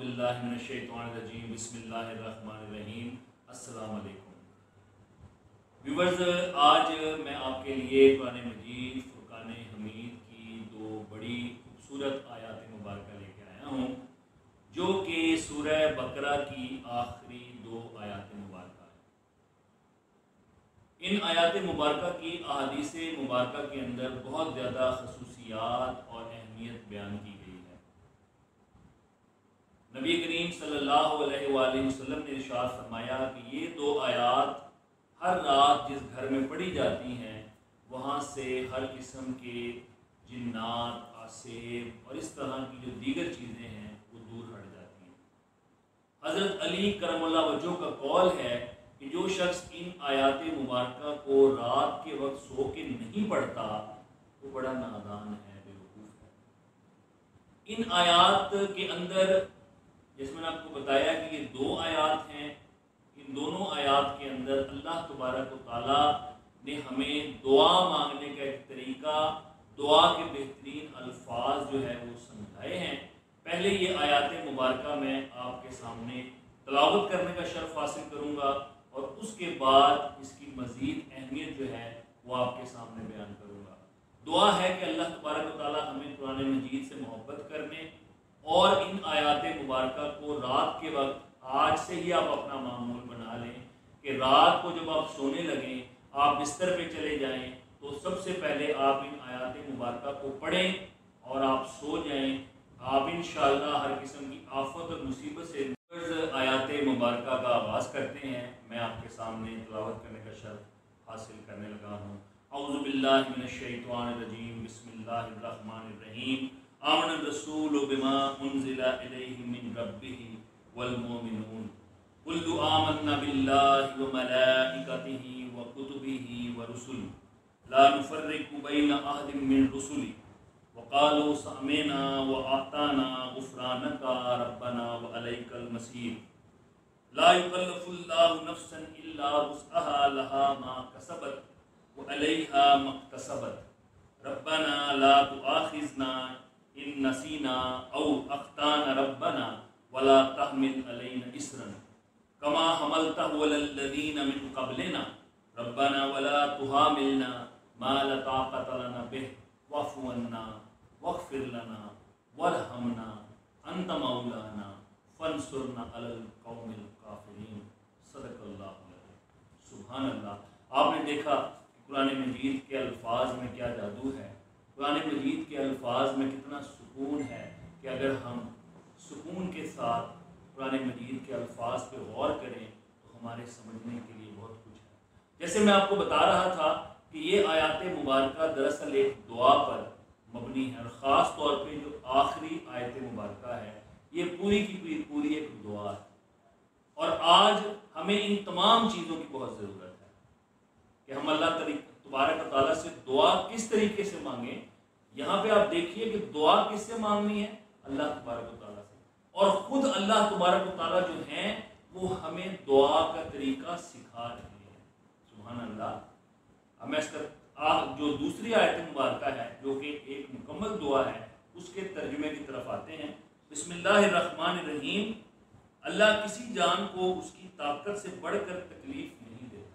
बिल्लाहि मिनश्शैतानिर्रजीम बिस्मिल्लाहिर्रहमानिर्रहीम। अस्सलाम वालेकुम व्यूअर्स, आज मैं आपके लिए कुरान मजीद फुरकान हमीद की दो बड़ी खूबसूरत आयात मुबारक लेकर आया हूँ, जो कि सूरह बकरा की आखिरी दो आयात मुबारक है। इन आयात मुबारक की अहादीस मुबारक के अंदर बहुत ज़्यादा खसूसियात और अहमियत बयान की गई है। नबी करीम सल्लल्लाहु अलैहि वसल्लम ने इरशाद फरमाया कि ये दो आयात हर रात जिस घर में पढ़ी जाती हैं, वहाँ से हर किस्म के जिन्नात, आसेब और इस तरह की जो दीगर चीज़ें हैं वो दूर हट जाती हैं। हज़रत अली करमुल्लाह वजह का कौल है कि जो शख्स इन आयात मुबारक को रात के वक्त सो के नहीं पढ़ता वो बड़ा नादान है, बेवकूफ़ है। इन आयात के अंदर जैसे मैंने आपको बताया कि ये दो आयात हैं, इन दोनों आयात के अंदर अल्लाह तबारक व तआला ने हमें दुआ मांगने का एक तरीका, दुआ के बेहतरीन अल्फाज जो है वो समझाए हैं। पहले ये आयात मुबारक मैं आपके सामने तलावत करने का शर्फ हासिल करूँगा और उसके बाद इसकी मज़ीद अहमियत जो है वो आपके सामने बयान करूँगा। दुआ है कि अल्लाह तबारक व तआला हमें कुरान मजीद से मोहब्बत करने और इन आयात मुबारक को रात के वक्त आज से ही आप अपना मामूल बना लें कि रात को जब आप सोने लगें, आप बिस्तर पे चले जाएं तो सबसे पहले आप इन आयात मुबारक को पढ़ें और आप सो जाएं। आप इंशाअल्लाह हर किस्म की आफत और मुसीबत से आयात मुबारक का आगाज़ करते हैं। मैं आपके सामने तिलावत करने का शर्फ हासिल करने लगा हूँ। औज़ु बिल्लाहि मिनश्शैतानिर्रजीम बिस्मिल्लाहिर्रहमानिर्रहीम। आमन रसूल बिमा उन्ज़िला इलैहि मिन रब्बिही वल मोमिनून कुल्लु आमन्ना बिल्लाहि व मलाइकतिही व कुतुबिही व रुसुलिही ला नुफ़र्रिक़ु बैना अहदिम मिन रुसुलिही व क़ालू समिअना व अताना गुफ़रानका रब्बना व अलैकल मसीर ला युकल्लिफ़ुल्लाहु नफ़्सन इल्ला वुस्अहा लहा मा कसबत व अलैहा मक्तसबत रब्बना ला तुआखिज़ना इन नसीना औ अख्ताना रब्बना वला तहमिल अलैना इसरन कमा हमलतहु अलल्लज़ीना मिन क़ब्लिना रब्बना वला तुहामिलना मा ला ताक़त लना बिहि वअफ़ु अन्ना वग़फ़िर लना वरहमना अंत मौलाना फंसुरना अलल क़ौमिल काफ़िरीन। सदक़ल्लाहु अज़ीम। सुभान अल्लाह। आपने देखा कि कुरान मजीद के अल्फाज में क्या जादू है, कुरान मजीद के अल्फाज में कितना सुकून है कि अगर हम सुकून के साथ कुरान मजीद के अल्फाज पे गौर करें तो हमारे समझने के लिए बहुत कुछ है। जैसे मैं आपको बता रहा था कि ये आयात मुबारक दरअसल एक दुआ पर मबनी है और ख़ास तौर पे जो आखिरी आयत मुबारक है ये पूरी की पूरी एक दुआ है। और आज हमें इन तमाम चीज़ों की बहुत ज़रूरत है कि हम अल्लाह तबारक व तआला से दुआ किस तरीके से मांगें। यहाँ पे आप देखिए कि दुआ किससे मांगनी है, अल्लाह तबारक व तआला से। और ख़ुद अल्लाह तबारक व तआला जो हैं वो हमें दुआ का तरीका सिखा रहे हैं। सुभान अल्लाह। अब मैं इसका जो दूसरी आयत मुबारक है जो कि एक मुकम्मल दुआ है उसके तर्जुमे की तरफ आते हैं। बिस्मिल्लाहिर्रहमानिर्रहीम। अल्लाह किसी जान को उसकी ताकत से बढ़कर तकलीफ नहीं देता।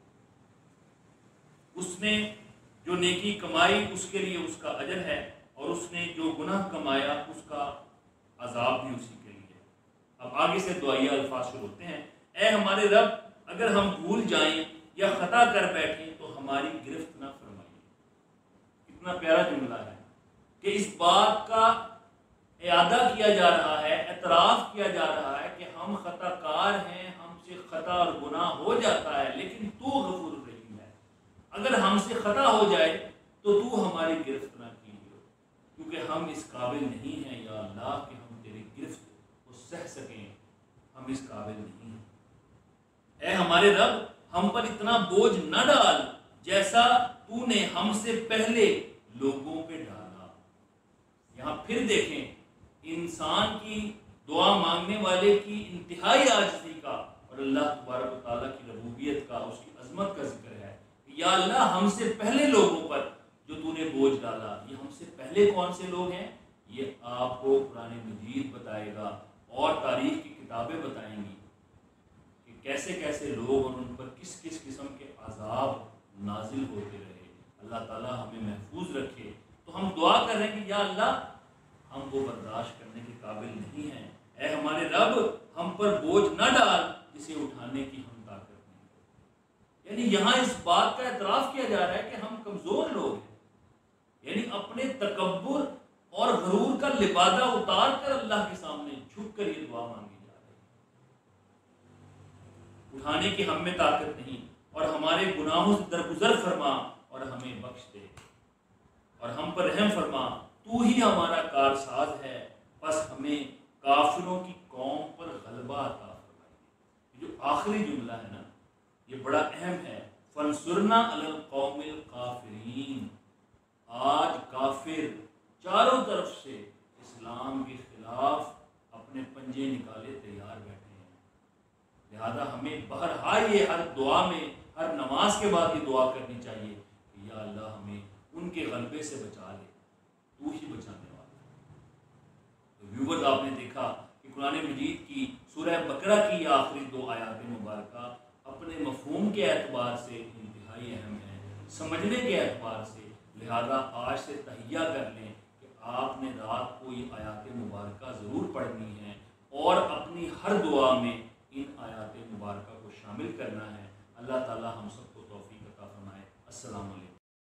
उसने जो नेकी कमाई उसके लिए उसका अजर है और उसने जो गुनाह कमाया उसका अजाब भी उसी के लिए। अब आगे से दुआया अल्फाज शुरू होते हैं। ऐ हमारे रब, अगर हम भूल जाएं या खता कर बैठें तो हमारी गिरफ्त ना फरमाइए। कितना प्यारा जुमला है कि इस बात का इयादा किया जा रहा है, एतराफ़ किया जा रहा है कि हम खताकार हैं, हमसे खता और गुनाह हो जाता है, लेकिन तू गफूर रहीम है। अगर हमसे खता हो जाए तो तू हमारी गिरफ्त ना कीजिए, क्योंकि हम इस काबिल नहीं हैं या अल्लाह कि हम तेरी गिरफ्त को सह सकें। हम इस काबिल नहीं हैं। ऐ हमारे रब, हम पर इतना बोझ न डाल जैसा तूने हमसे पहले लोगों पे डाला। यहाँ फिर देखें इंसान की दुआ मांगने वाले की इंतहाई आजिज़ी का और अल्लाह तबारक व तआला की रबूबियत का, उसकी अज़मत का जिक्र है। या अल्लाह हमसे पहले लोगों पर जो तूने बोझ डाला, ये हमसे पहले कौन से लोग हैं ये आपको कुरान मजीद बताएगा اور تاریخ کی کتابیں بتائیں گی کہ کیسے کیسے لوگ اور ان پر کس کس قسم کے عذاب نازل ہوتے رہے۔ اللہ تعالیٰ ہمیں محفوظ رکھے۔ تو ہم دعا کر رہے ہیں کہ یا اللہ ہم وہ برداشت کرنے کے قابل نہیں ہیں، اے ہمارے رب ہم پر بوجھ نہ ڈال جسے اٹھانے کی ہم طاقت نہیں۔ یعنی یہاں اس بات کا اعتراف کیا جا رہا ہے کہ ہم کمزور لوگ ہیں، یعنی اپنے تکبر اور غرور کا لبادہ اتار کر اللہ کے سامنے جھک کر یہ دعا مانگی جا رہی ہے۔ اٹھانے کی ہم میں طاقت نہیں، اور ہمارے گناہوں سے درگزر فرما اور ہمیں بخش دے اور ہم پر رحم فرما، تو ہی ہمارا کارساز ہے، بس ہمیں کافروں کی قوم پر غلبہ عطا فرمائے۔ جو آخری جملہ ہے نا یہ بڑا اہم ہے، فانصرنا علی القوم الکافرین۔ آج کافر چاروں طرف سے اسلام کے خلاف اپنے پنجے نکالے تیار بیٹھے ہیں، لہذا ہمیں بہرحال یہ ہر دعا میں، ہر نماز کے بعد یہ دعا کرنی چاہیے کہ یا اللہ ہمیں ان کے غلبے سے بچا لے، تو ہی بچانے والا ہے۔ تو ویورز آپ نے دیکھا کہ قرآن مجید کی سورہ بقرہ کی یہ آخری 2 آیات مبارکہ اپنے مفہوم کے اعتبار سے انتہائی اہم ہے، سمجھنے کے اعتبار سے، لہذا آج سے تہیہ کر لیں کہ آپ نے رات کو یہ آیات مبارکہ ضرور پڑھنی ہے اور اپنی ہر دعا میں ان آیات مبارکہ کو شامل کرنا ہے۔ اللہ تعالی ہم سب کو توفیق عطا فرمائے۔ السلام علیکم۔